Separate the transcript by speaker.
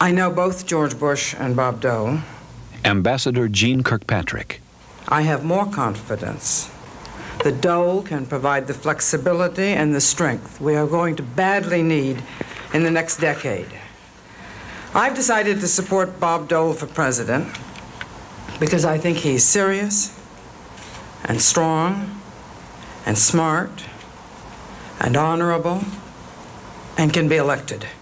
Speaker 1: I know both George Bush and Bob Dole.
Speaker 2: Ambassador Jeane Kirkpatrick.
Speaker 1: I have more confidence that Dole can provide the flexibility and the strength we are going to badly need in the next decade. I've decided to support Bob Dole for president because I think he's serious and strong and smart and honorable and can be elected.